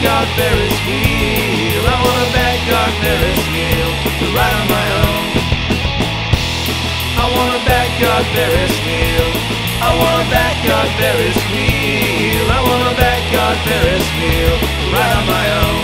backyard Ferris wheel. I want a backyard Ferris wheel to ride on my own. I want a backyard Ferris wheel. I want a backyard Ferris wheel. I want a backyard Ferris wheel to ride on my own.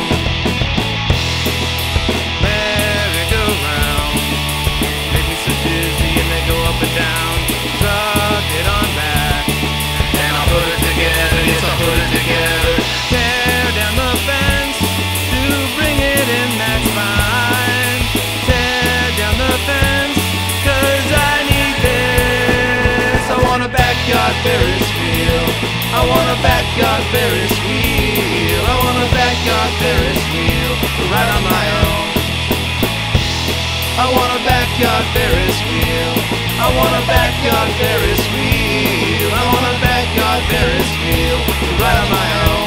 Merry-go-round, make me so dizzy and they go up and down. Truck it on back, and I'll put it together. Yes, I'll put it together. Tear down the fence to bring it in. That's fine. Tear down the fence, 'cause I need this. I want a backyard Ferris wheel. I want a backyard Ferris wheel. I want a backyard Ferris wheel to ride on my own. I want a backyard Ferris wheel. I want a backyard Ferris wheel. I want a backyard Ferris wheel to ride on my own.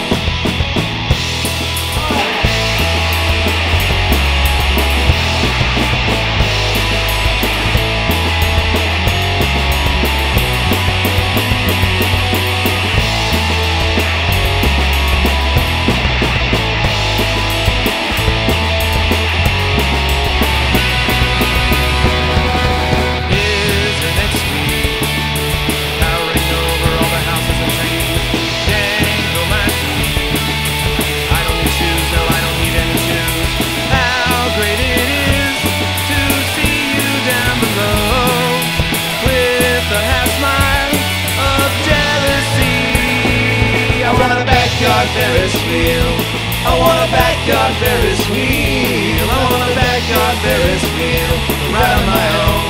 Ferris wheel. I want a backyard Ferris wheel. I want a backyard Ferris wheel to ride on my own.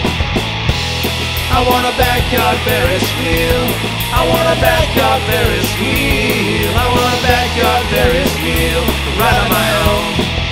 I want a backyard Ferris wheel. I want a backyard Ferris wheel. I want a backyard Ferris wheel to ride on my own.